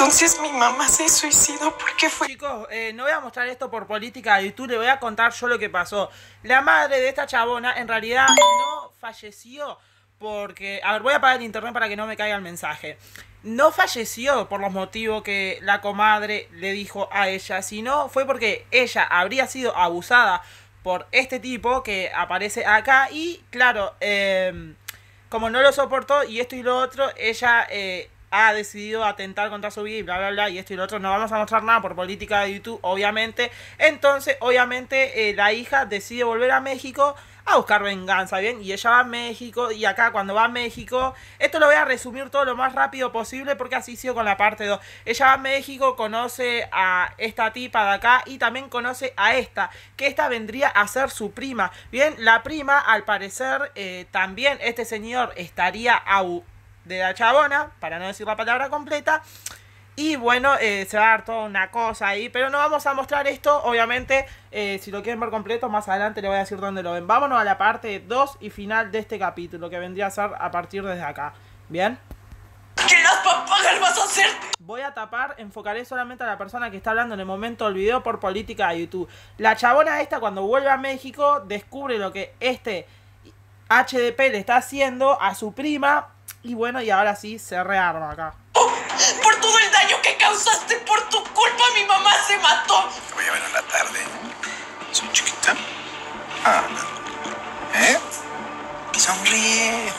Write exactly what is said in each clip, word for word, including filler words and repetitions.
Entonces mi mamá se suicidó porque fue... Chicos, eh, no voy a mostrar esto por política de YouTube, le voy a contar yo lo que pasó. La madre de esta chabona en realidad no falleció porque... A ver, voy a apagar el internet para que no me caiga el mensaje. No falleció por los motivos que la comadre le dijo a ella, sino fue porque ella habría sido abusada por este tipo que aparece acá y, claro, eh, como no lo soportó y esto y lo otro, ella... Eh, ha decidido atentar contra su vida y bla bla bla y esto y lo otro. No vamos a mostrar nada por política de YouTube, obviamente. Entonces, obviamente, eh, la hija decide volver a México a buscar venganza, ¿bien? Y ella va a México y acá cuando va a México, esto lo voy a resumir todo lo más rápido posible porque así sigo con la parte dos. Ella va a México, conoce a esta tipa de acá y también conoce a esta, que esta vendría a ser su prima. Bien, la prima, al parecer, eh, también este señor estaría a... de la chabona, para no decir la palabra completa. Y bueno, eh, se va a dar toda una cosa ahí. Pero no vamos a mostrar esto, obviamente. eh, Si lo quieren ver completo, más adelante les voy a decir dónde lo ven. Vámonos a la parte dos y final de este capítulo, que vendría a ser a partir desde acá. ¿Bien? ¿Qué las papagas vas a hacer? Voy a tapar, enfocaré solamente a la persona que está hablando en el momento del video por política de YouTube. La chabona esta, cuando vuelve a México, descubre lo que este H D P le está haciendo a su prima. Y bueno, y ahora sí se rearma acá. Oh, por todo el daño que causaste, por tu culpa mi mamá se mató. Te voy a ver en la tarde. ¿Soy chiquita? Ah, ¿eh? Sonríe.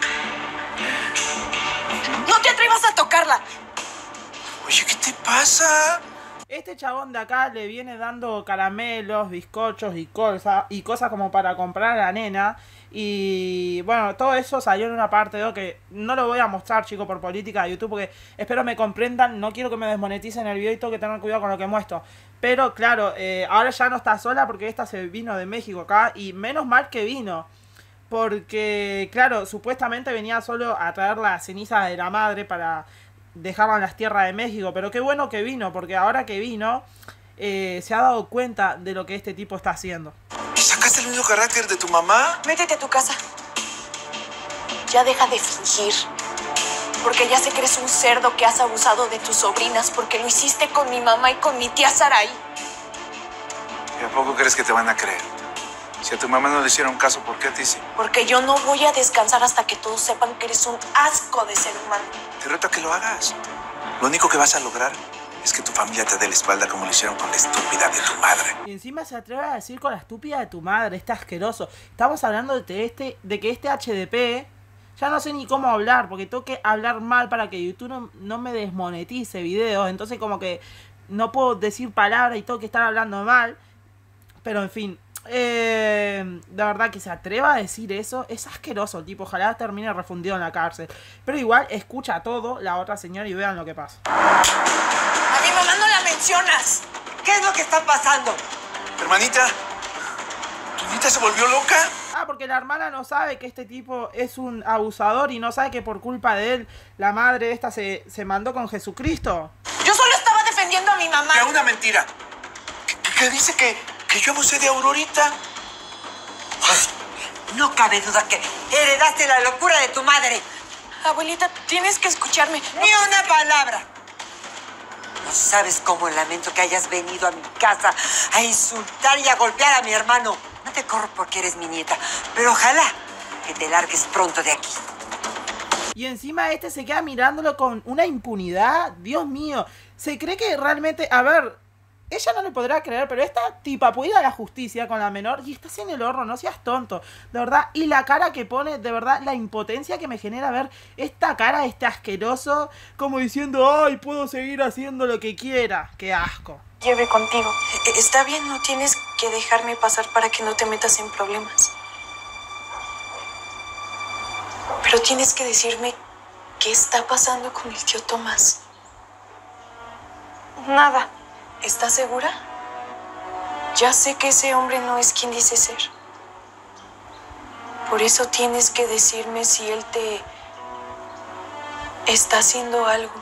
No te atrevas a tocarla. Oye, ¿qué te pasa? Este chabón de acá le viene dando caramelos, bizcochos y cosas, y cosas como para comprar a la nena. Y bueno, todo eso salió en una parte dos que no lo voy a mostrar, chicos, por política de YouTube, porque espero me comprendan. No quiero que me desmoneticen el video y tengo que tener cuidado con lo que muestro. Pero claro, eh, ahora ya no está sola porque esta se vino de México acá. Y menos mal que vino, porque claro, supuestamente venía solo a traer la ceniza de la madre para dejarla en las tierras de México. Pero qué bueno que vino, porque ahora que vino eh, se ha dado cuenta de lo que este tipo está haciendo. ¿Sacaste el mismo carácter de tu mamá? Métete a tu casa. Ya deja de fingir. Porque ya sé que eres un cerdo que has abusado de tus sobrinas. Porque lo hiciste con mi mamá y con mi tía Sarai. ¿Y a poco crees que te van a creer? Si a tu mamá no le hicieron caso, ¿por qué a ti sí? Porque yo no voy a descansar hasta que todos sepan que eres un asco de ser humano. Te reto a que lo hagas. Lo único que vas a lograr es que tu familia te dé la espalda como lo hicieron con la estúpida de tu madre. Y encima se atreve a decir con la estúpida de tu madre, está asqueroso. Estamos hablando de, este, de que este H D P, ya no sé ni cómo hablar, porque tengo que hablar mal para que YouTube no, no me desmonetice videos. Entonces como que no puedo decir palabras y tengo que estar hablando mal. Pero en fin, eh, la verdad que se atreva a decir eso, es asqueroso el tipo. Ojalá termine refundido en la cárcel. Pero igual escucha todo la otra señora y vean lo que pasa. A mi mamá no la mencionas. ¿Qué es lo que está pasando? Hermanita, ¿tu nieta se volvió loca? Ah, porque la hermana no sabe que este tipo es un abusador y no sabe que por culpa de él la madre esta se, se mandó con Jesucristo. Yo solo estaba defendiendo a mi mamá. Que una mentira. Que, que- que dice que, que yo abusé de Aurorita. No cabe duda que heredaste la locura de tu madre. Abuelita, tienes que escucharme. Ni una palabra. No sabes cómo lamento que hayas venido a mi casa a insultar y a golpear a mi hermano. No te corro porque eres mi nieta, pero ojalá que te largues pronto de aquí. Y encima este se queda mirándolo con una impunidad. Dios mío, se cree que realmente... A ver, ella no le podrá creer, pero esta tipa puede ir a la justicia con la menor y estás en el horno, no seas tonto, de verdad. Y la cara que pone, de verdad, la impotencia que me genera ver esta cara de este asqueroso, como diciendo, ay, puedo seguir haciendo lo que quiera. Qué asco. Lleve contigo. E- Está bien, no tienes que dejarme pasar para que no te metas en problemas. Pero tienes que decirme qué está pasando con el tío Tomás. Nada. ¿Estás segura? Ya sé que ese hombre no es quien dice ser. Por eso tienes que decirme si él te está haciendo algo.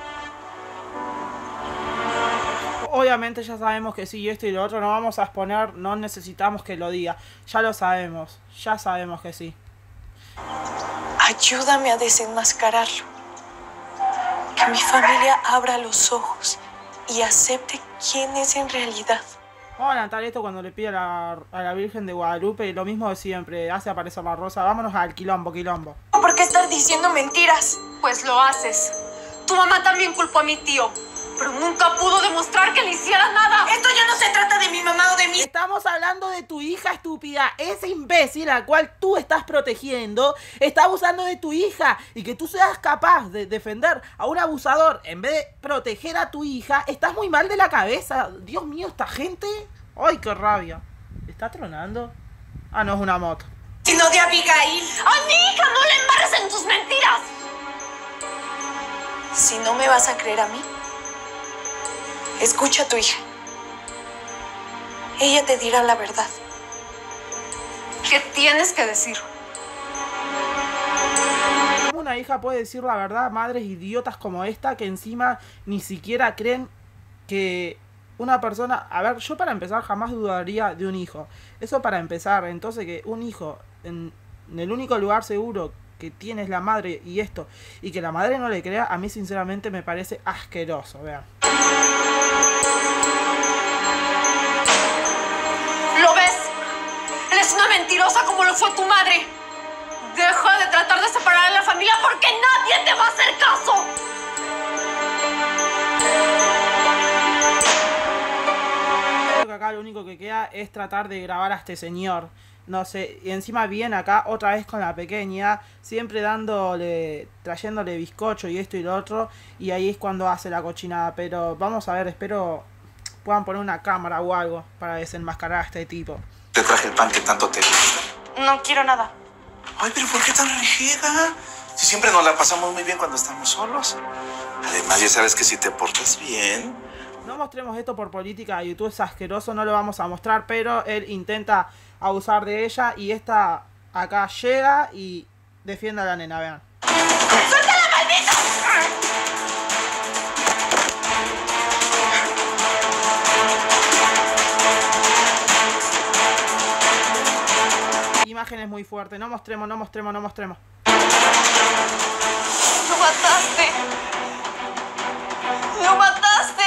Obviamente ya sabemos que sí, esto y lo otro, no vamos a exponer, no necesitamos que lo diga. Ya lo sabemos, ya sabemos que sí. Ayúdame a desenmascararlo. Que mi familia abra los ojos y acepte quién es en realidad. Vamos a adelantar esto cuando le pide a la, a la Virgen de Guadalupe, lo mismo de siempre, hace aparecer la rosa. Vámonos al quilombo, quilombo. ¿Por qué estar diciendo mentiras? Pues lo haces. Tu mamá también culpó a mi tío, pero nunca pudo demostrar que le hiciera nada. Esto ya no se trata de mi mamá o de mí. Estamos hablando de tu hija estúpida. Ese imbécil al cual tú estás protegiendo está abusando de tu hija. Y que tú seas capaz de defender a un abusador en vez de proteger a tu hija, estás muy mal de la cabeza. Dios mío, esta gente. Ay, qué rabia. ¿Está tronando? Ah, no, es una moto. Sino de Abigail. ¡A mi hija no le embarres en tus mentiras! Si no me vas a creer a mí, escucha a tu hija. Ella te dirá la verdad. ¿Qué tienes que decir? ¿Cómo una hija puede decir la verdad? Madres idiotas como esta que encima ni siquiera creen que una persona... A ver, yo para empezar jamás dudaría de un hijo. Eso para empezar. Entonces que un hijo en, en el único lugar seguro que tiene es la madre y esto, y que la madre no le crea, a mí sinceramente me parece asqueroso. Vean. ¿Lo ves? Eres una mentirosa como lo fue tu madre. Deja de tratar de separar a la familia porque nadie te va a hacer caso. Creo que acá lo único que queda es tratar de grabar a este señor. No sé, y encima viene acá otra vez con la pequeña, siempre dándole, trayéndole bizcocho y esto y lo otro, y ahí es cuando hace la cochinada. Pero vamos a ver, espero puedan poner una cámara o algo para desenmascarar a este tipo. Te traje el pan que tanto te gusta. No quiero nada. Ay, pero ¿por qué tan rejega? Si siempre nos la pasamos muy bien cuando estamos solos. Además, ya sabes que si te portas bien... No mostremos esto por política de YouTube, es asqueroso, no lo vamos a mostrar, pero él intenta abusar de ella y esta acá llega y defiende a la nena, vean. ¡Suéltala, maldita! Imágenes muy fuertes, no mostremos, no mostremos, no mostremos. ¡Lo mataste! ¡Lo mataste!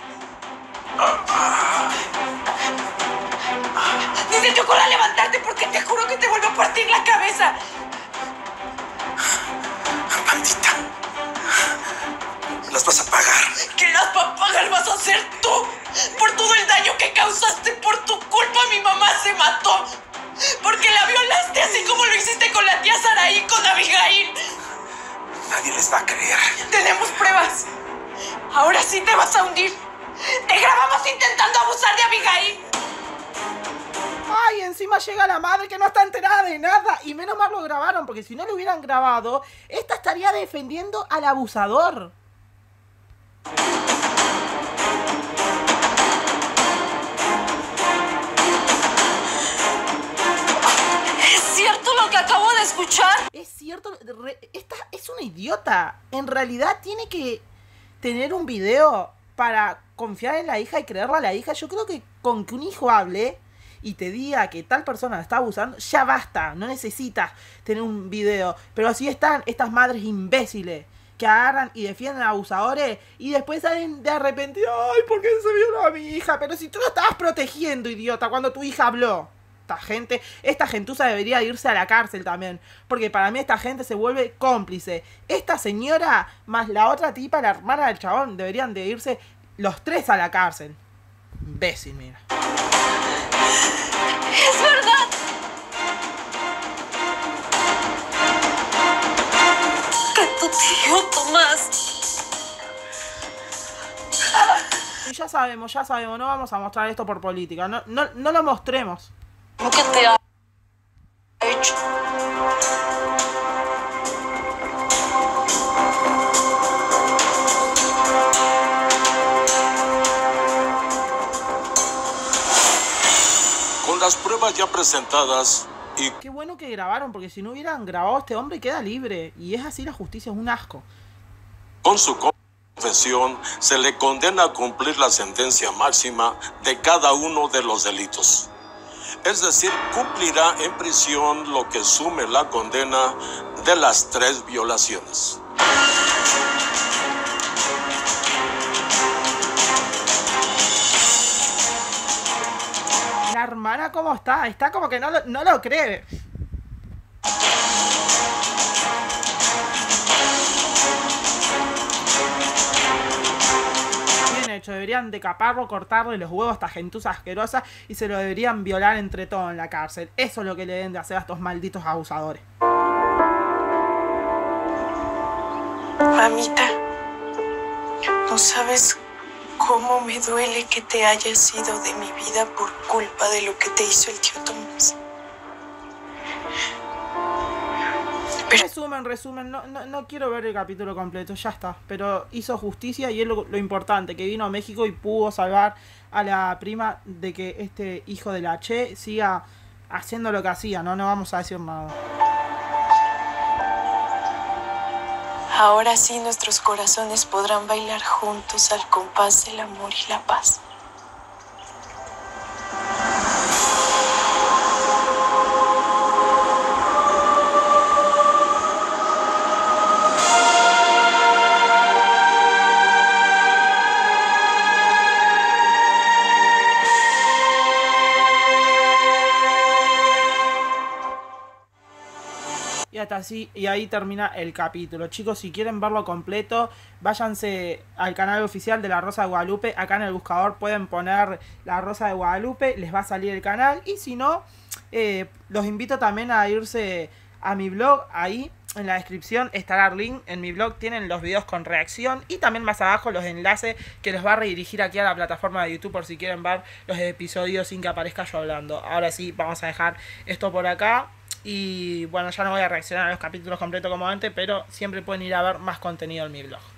Ni se te ocurra levantarte porque te juro que te vuelvo a partir la cabeza. Maldita. Las vas a pagar. ¿Qué las va a pagar vas a hacer tú? Por todo el daño que causaste, por tu culpa mi mamá se mató. Porque la violaste así como lo hiciste con la tía Saraí y con Abigail. Nadie les va a creer. Tenemos pruebas. Ahora sí te vas a hundir. Te grabamos intentando abusar de Abigail. Ay, encima llega la madre que no está enterada de nada. Y menos mal lo grabaron, porque si no lo hubieran grabado, esta estaría defendiendo al abusador. ¿Es cierto lo que acabo de escuchar? Es cierto, re- esta es una idiota. En realidad tiene que tener un video para confiar en la hija y creerle a la hija. Yo creo que con que un hijo hable y te diga que tal persona está abusando, ya basta, no necesitas tener un video. Pero así están estas madres imbéciles que agarran y defienden a abusadores y después salen de arrepentidos. Ay, ¿por qué se violó a mi hija? Pero si tú lo estabas protegiendo, idiota, cuando tu hija habló. Esta gente, esta gentuza debería irse a la cárcel también, porque para mí esta gente se vuelve cómplice. Esta señora más la otra tipa, la hermana del chabón, deberían de irse los tres a la cárcel. Imbécil, mira. ¡Es verdad! Que tu tío Tomás... Y ya sabemos, ya sabemos, no vamos a mostrar esto por política, no, no, no lo mostremos. ¿Qué te ha hecho? Con las pruebas ya presentadas y Qué bueno que grabaron, porque si no hubieran grabado a este hombre queda libre. Y es así, la justicia es un asco. con su confesión se le condena a cumplir la sentencia máxima de cada uno de los delitos. Es decir, cumplirá en prisión lo que sume la condena de las tres violaciones. hermana cómo está? Está como que no lo, no lo cree. Bien hecho, deberían decaparlo, cortarle los huevos a esta gentuza asquerosa y se lo deberían violar entre todos en la cárcel. Eso es lo que le deben de hacer a estos malditos abusadores. Mamita, no sabes cómo me duele que te hayas ido de mi vida por culpa de lo que te hizo el tío Tomás. Pero... Resumen, resumen, no, no, no quiero ver el capítulo completo, ya está. Pero hizo justicia y es lo, lo importante, que vino a México y pudo salvar a la prima de que este hijo de la Che siga haciendo lo que hacía, no, no vamos a decir nada. Ahora sí nuestros corazones podrán bailar juntos al compás del amor y la paz. Y hasta así, y ahí termina el capítulo. Chicos, si quieren verlo completo, váyanse al canal oficial de La Rosa de Guadalupe. Acá en el buscador pueden poner La Rosa de Guadalupe, les va a salir el canal. Y si no, eh, los invito también a irse a mi blog. Ahí en la descripción estará el link. En mi blog tienen los videos con reacción y también más abajo los enlaces que los va a redirigir aquí a la plataforma de YouTube por si quieren ver los episodios sin que aparezca yo hablando. Ahora sí, vamos a dejar esto por acá. Y bueno, ya no voy a reaccionar a los capítulos completos como antes, pero siempre pueden ir a ver más contenido en mi blog.